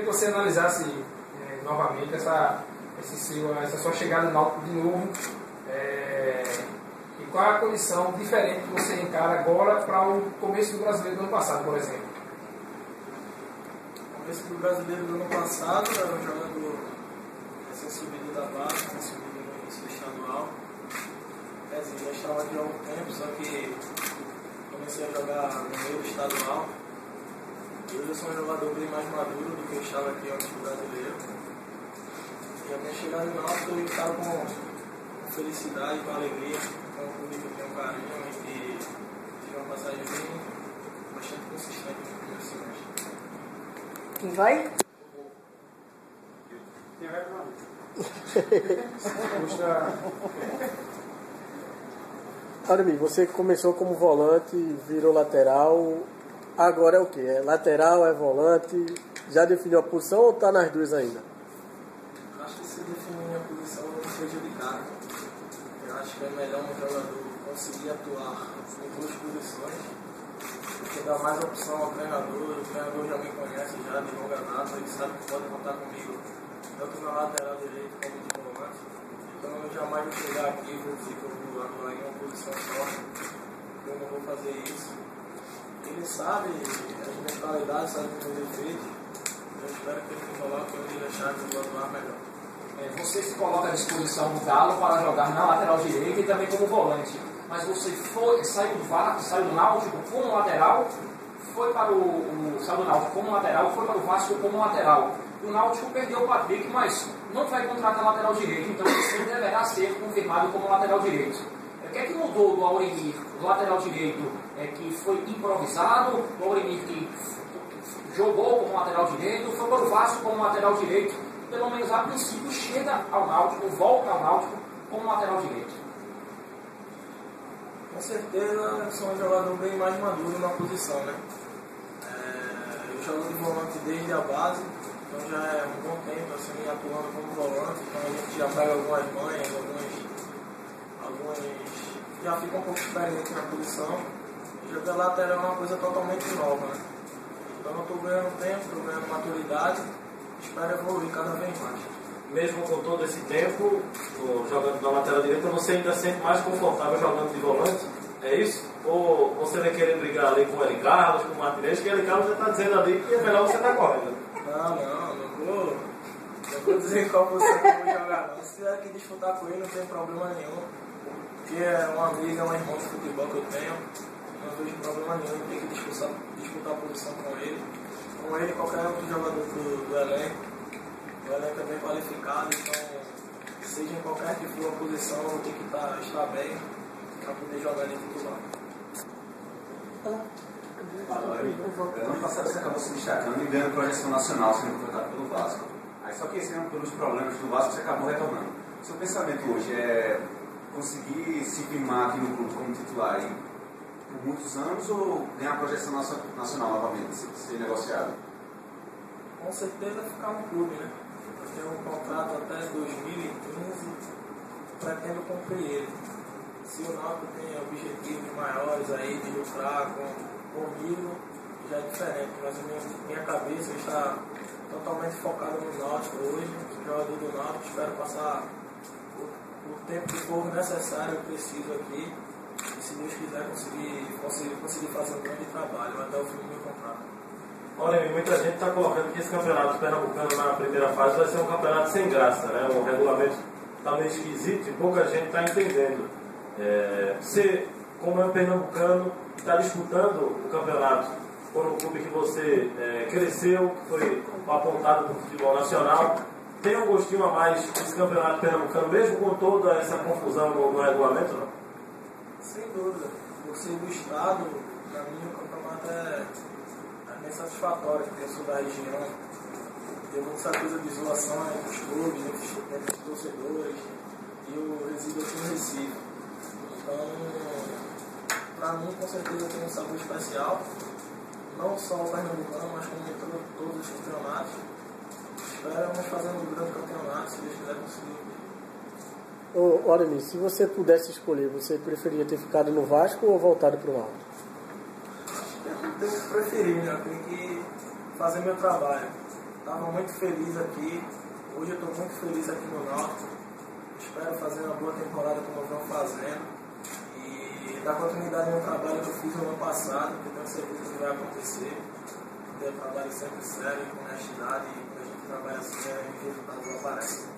que você analisasse novamente essa sua chegada no Náutico de novo. E qual é a condição diferente que você encara agora para o começo do Brasileiro do ano passado, por exemplo? O começo do Brasileiro do ano passado, eu jogando recém-subido da base, recém-subido no início do estadual. Já estava aqui há algum tempo, só que comecei a jogar no meio do estadual. E hoje eu sou um jogador bem mais maduro do que eu estava aqui antes do Brasileiro. E a minha chegada no Náutico eu estava com felicidade, com alegria, com um clube que eu tenho um carinho e que tive uma passagem bastante consistente no primeiro semestre. Quem vai? Quem vai para Auremir, você começou como volante, virou lateral. Agora é o quê? É lateral, é volante? Já definiu a posição ou está nas duas ainda? Acho que se definir a posição não me prejudicar. Eu acho que é melhor um jogador conseguir atuar em duas posições, porque dá mais opção ao treinador. O treinador já me conhece já de longa data, ele sabe que pode contar comigo tanto na lateral direito como de volante. Então eu jamais vou chegar aqui e vou dizer que eu vou atuar em uma posição só. Eu não vou fazer isso. Ele sabe as minhas qualidades, sabe os meus defeitos. Eu espero que ele me coloque onde ele achar que eu vou atuar melhor. Você se coloca à disposição do Galo para jogar na lateral direita e também como volante. Mas você saiu do Náutico como lateral, saiu do Náutico como lateral, foi para o Vasco como lateral. O Náutico perdeu o Patrick, mas não vai contratar lateral direito, então ele deverá ser confirmado como lateral direito. O que é que mudou do Auremir, do lateral direito, que foi improvisado, o Auremir que jogou como lateral direito, foi para o Vasco como lateral direito, pelo menos a princípio chega ao Náutico, volta ao Náutico como lateral direito? Com certeza eu sou um jogador bem mais maduro na posição, né? Eu jogo de volante desde a base, então já é um bom tempo assim, atuando como volante, então a gente já pega algumas manhas, já fica um pouco experiente na posição. E jogar lateral é uma coisa totalmente nova, né? Então eu estou ganhando tempo, estou ganhando maturidade, espero evoluir cada vez mais. Mesmo com todo esse tempo, jogando na lateral direita, você ainda se sente mais confortável jogando de volante? É isso? Ou você vai querer brigar ali com o Eli Carlos, com o Martinez, que o Eli Carlos já está dizendo ali que é melhor você estar correndo? Não vou dizer qual posição que eu vou jogar, não. Se tiver que disputar com ele, não tem problema nenhum. Porque é um amigo, é um irmão de futebol que eu tenho. Não vejo problema nenhum em ter que disputar a posição com ele. Com ele, qualquer outro jogador do elenco. O elenco é bem qualificado, então, seja em qualquer que for a posição, eu tenho que estar bem para poder jogar ali titular. Ano passado você acabou se destacando e ganhando projeção nacional, sendo contratado pelo Vasco. Aí só que esse ano, pelos problemas do Vasco, você acabou retornando. Seu pensamento hoje é conseguir se firmar aqui no clube como titular aí por muitos anos ou ganhar projeção nacional novamente, ser negociado? Com certeza ficar no clube, né? Eu tenho um contrato até 2015, pretendo cumprir ele. Se o Náutico tem objetivos maiores aí de lucrar comigo, já é diferente, mas a minha cabeça está totalmente focada no Náutico hoje, jogador do Náutico, espero passar o tempo que for necessário, eu preciso aqui, e se Deus quiser conseguir fazer um grande trabalho até o fim do meu contrato. Olha, muita gente está colocando que esse campeonato pernambucano na primeira fase vai ser um campeonato sem graça, né? O regulamento está meio esquisito e pouca gente está entendendo. Você, como é um pernambucano, está disputando o campeonato por um clube que você cresceu, que foi apontado no futebol nacional. Tem um gostinho a mais desse campeonato pernambucano, mesmo com toda essa confusão no regulamento, não? Sem dúvida. Por ser do estado, para mim o campeonato é bem satisfatório, porque eu sou da região. Tem muita coisa de isolação entre os clubes, entre os torcedores, e eu resido aqui no Recife. Então, para mim, com certeza, tem um sabor especial, não só o pernambucano, mas como em todos os campeonatos. Esperamos fazer um grande campeonato, se Deus quiser conseguir. Auremir, se você pudesse escolher, você preferia ter ficado no Vasco ou voltado para o Náutico? Eu tenho que preferir, né? Eu tenho que fazer meu trabalho. Estava muito feliz aqui. Hoje eu estou muito feliz aqui no Náutico. Espero fazer uma boa temporada como eu venho fazendo. E dar continuidade no trabalho que eu fiz no ano passado, que tenho certeza que vai acontecer. Ter um trabalho sempre sério, com honestidade, e quando a gente trabalha assim, os resultados aparecem.